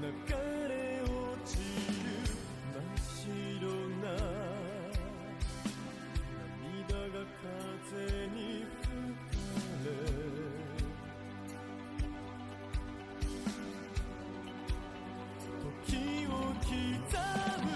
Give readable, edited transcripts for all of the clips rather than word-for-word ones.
流れ落ちる真っ白な涙が風に吹かれ時を刻む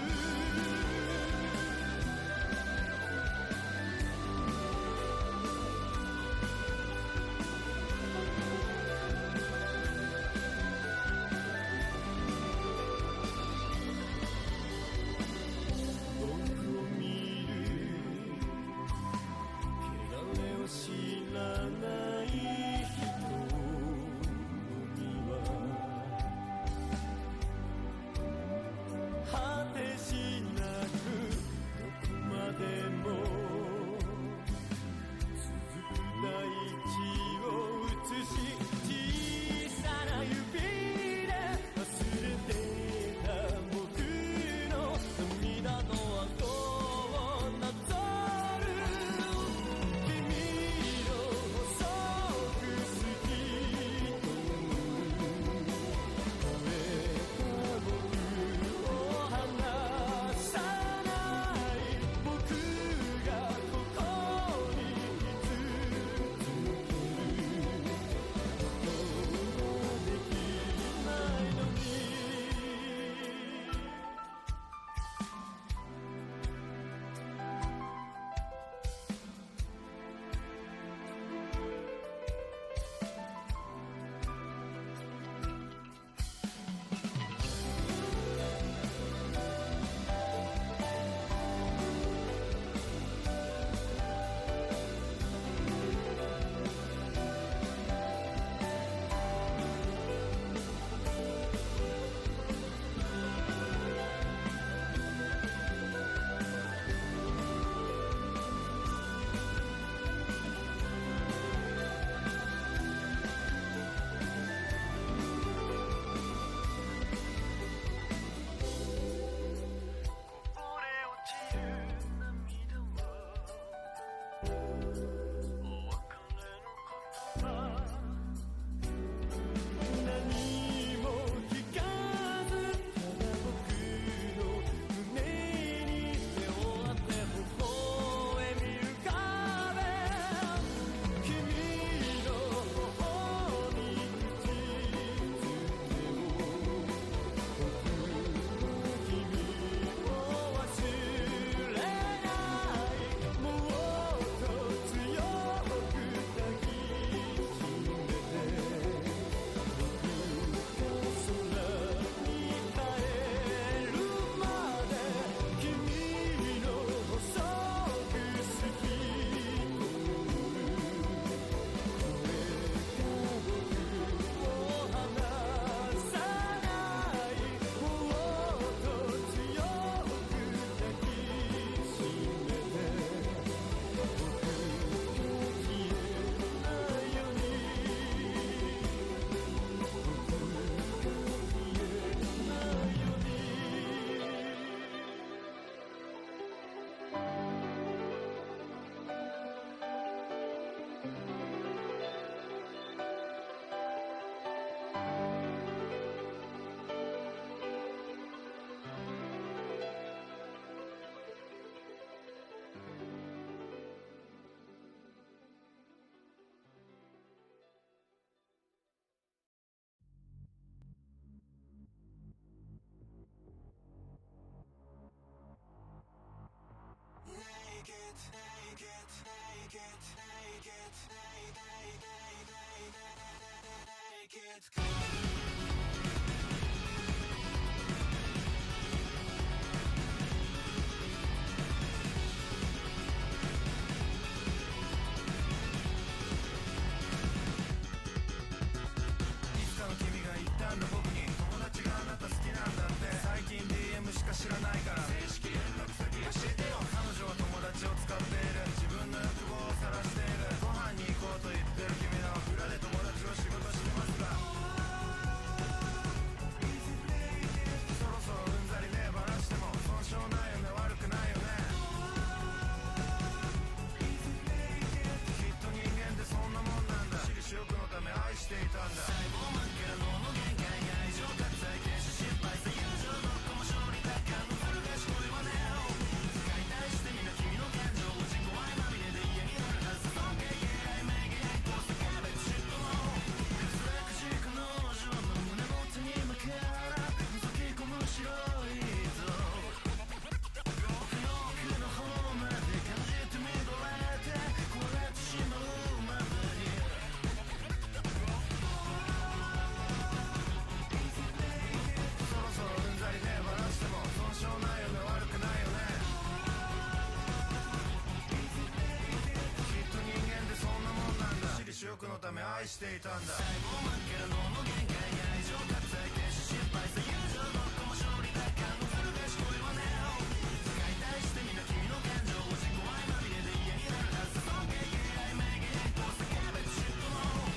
ため愛していたんだ。最後真っ暗の無限界に愛情がついて失敗さ友情どこも勝利だ感のするべし恋はね使い対してみんな君の感情を自己愛まみれで嫌になるはず。尊敬敬愛名義変更叫べと嫉妬も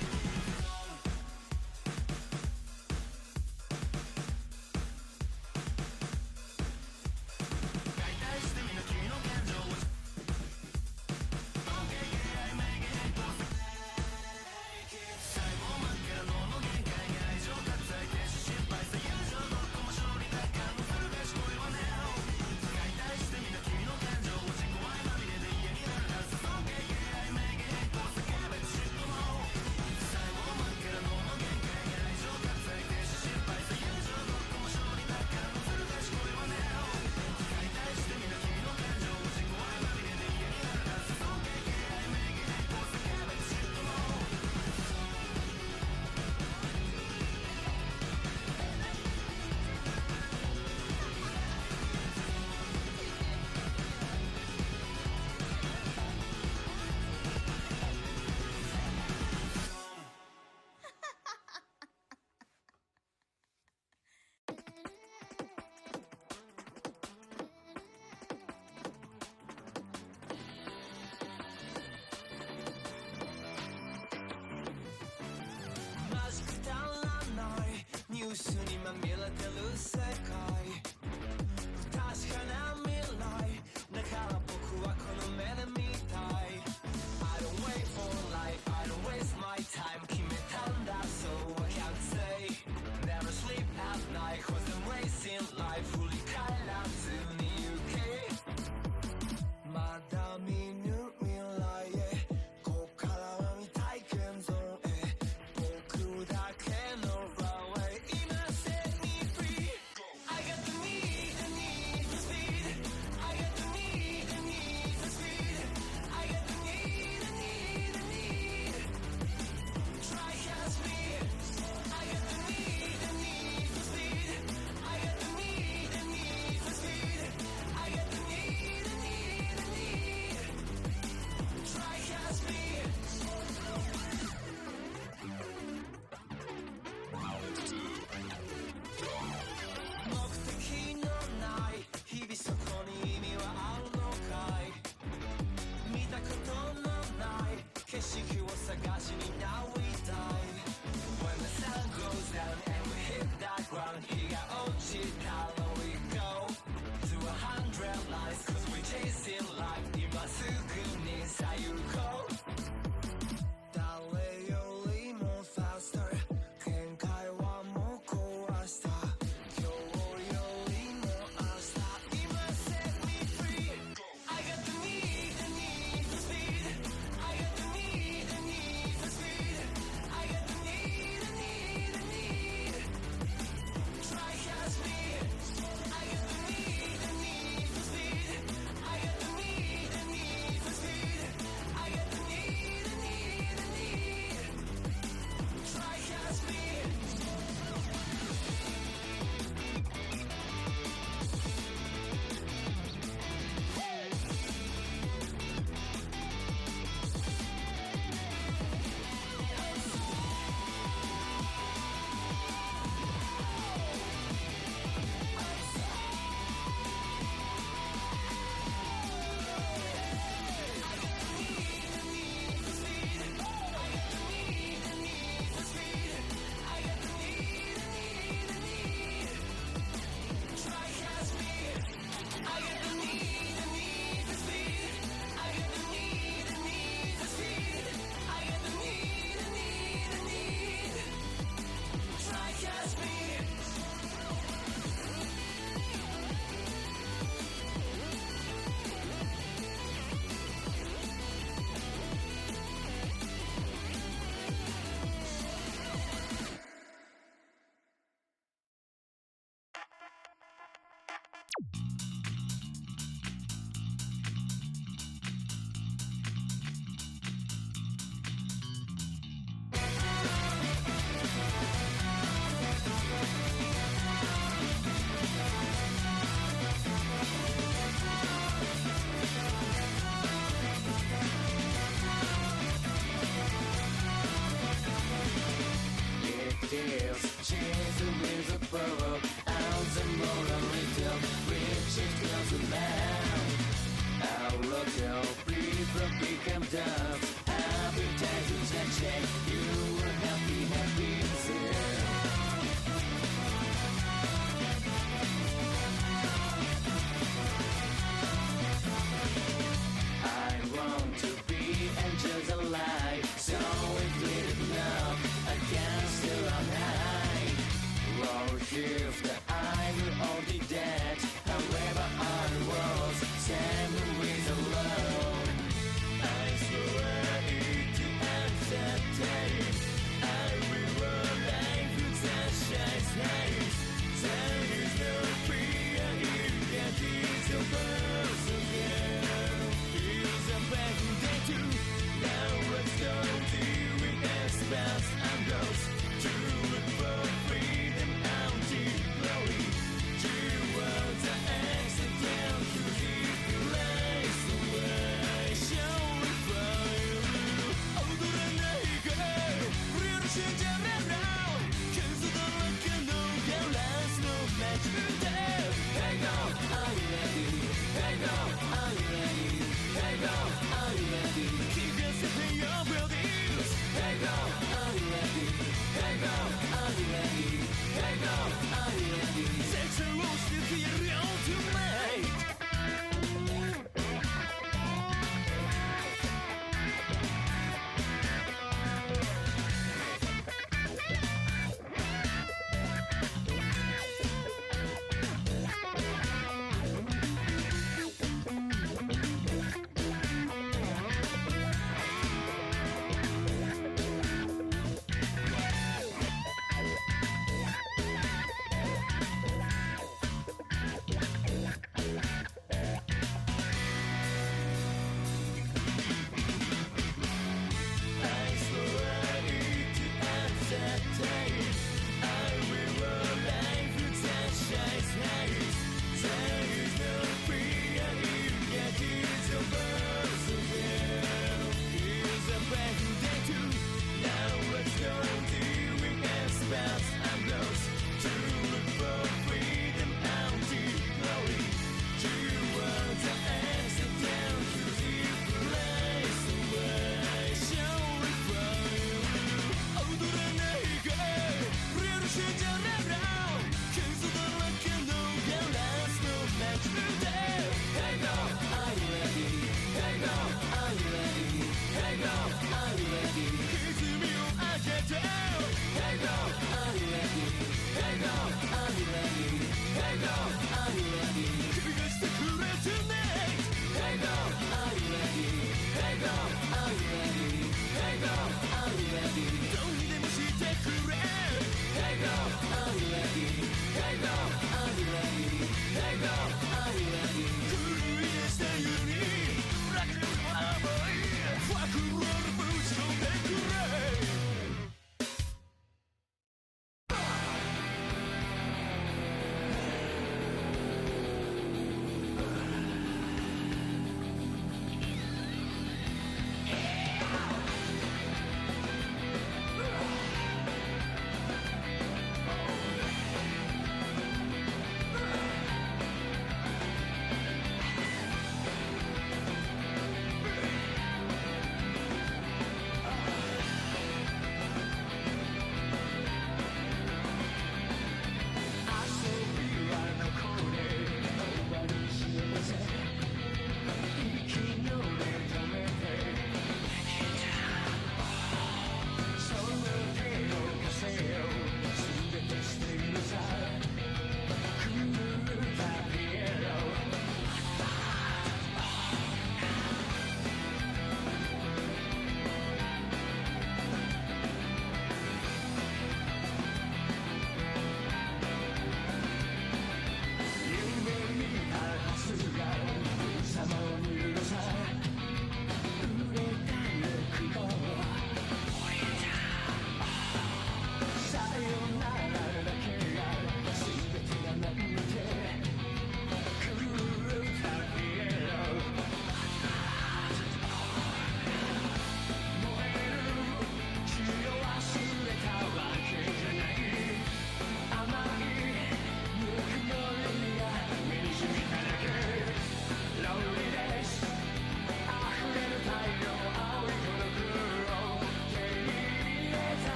使い対してみんな君の感情を尊敬敬愛名義変更最後真っ暗の無限界に愛情がついて失敗さ友情どこも勝利だ感のするべし恋はね使い対してみんな君の感情を自己愛まみれで嫌になるはず。尊敬敬愛名義変更叫べと嫉妬も最後真っ暗の無限界に愛情がついて失敗さ友情どこも勝利だ感のするべし恋はね使い対してみんな君の感情を自己愛まみれで嫌になるはず。尊敬敬愛名義変更叫べと嫉妬もマジくだらないニュースにまみれてる世界確かな未来だから僕はこの目で見たい I don't wait for life I don't waste my time 決めたんだ So I can't say Never sleep at night Cause I'm racing life 振り返らずに行けまだ見ぬ未来へここからは未体験ゾーンへ僕だけの runway 今 set me free I got the めて Hey girl are you ready Hey girl are you ready Hey girl are you ready Keep yourself in your bodies Hey girl are you ready Hey girl are you ready Hey girl are you ready 成長して消えるよ tonight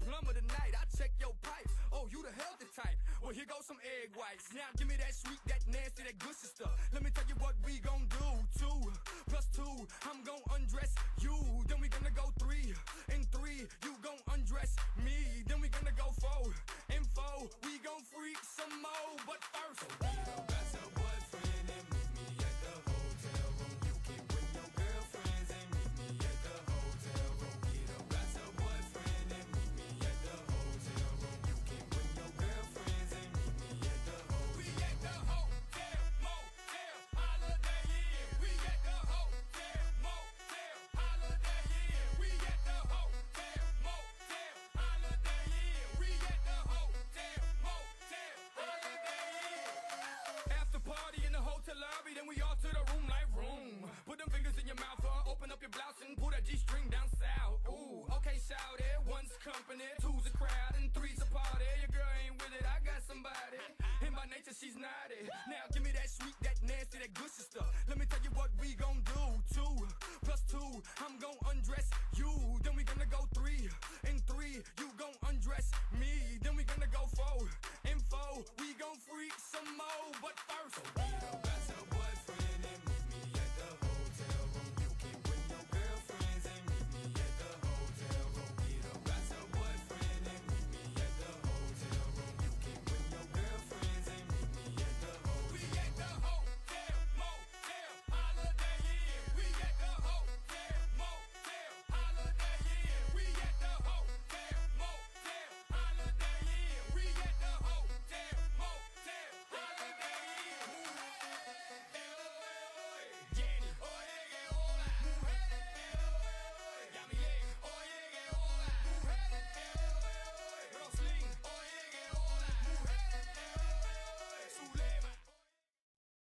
plum of the night. I check your pipe. Oh, you the healthy type. Well, here goes some egg whites. Now give me that sweet, that nasty, that good stuff. Let me tell you what we gon' do. 2 plus 2, I'm gon' undress you. Then we gonna go 3 and 3. You gon' undress me. Then we gonna go 4 and 4. We gon' freak some more. But first, so get up, got your boyfriend and meet me at the hotel room. You can bring your girlfriends and meet me at the hotel room. Get up, got your boyfriend and meet me at the hotel room. You can bring your girlfriends and meet me at the hotel. We at the hotel, motel, Holiday Inn. We at the hotel, motel, Holiday Inn. We at the hotel, motel, Holiday Inn. We at the hotel, motel, Holiday Inn. After party in the hotel lobby, then we all to the room like room. Put them fingers in your mouth, open up your blouse and pull that G-string down south. Ooh, okay, shout it. 1's company, 2's a crowd, and 3's a party. Your girl ain't with it, I got somebody. And by nature, she's naughty. Now give me that sweet, that nasty, that good stuff. Let me tell you what we gon' do. 2 plus 2, I'm gon'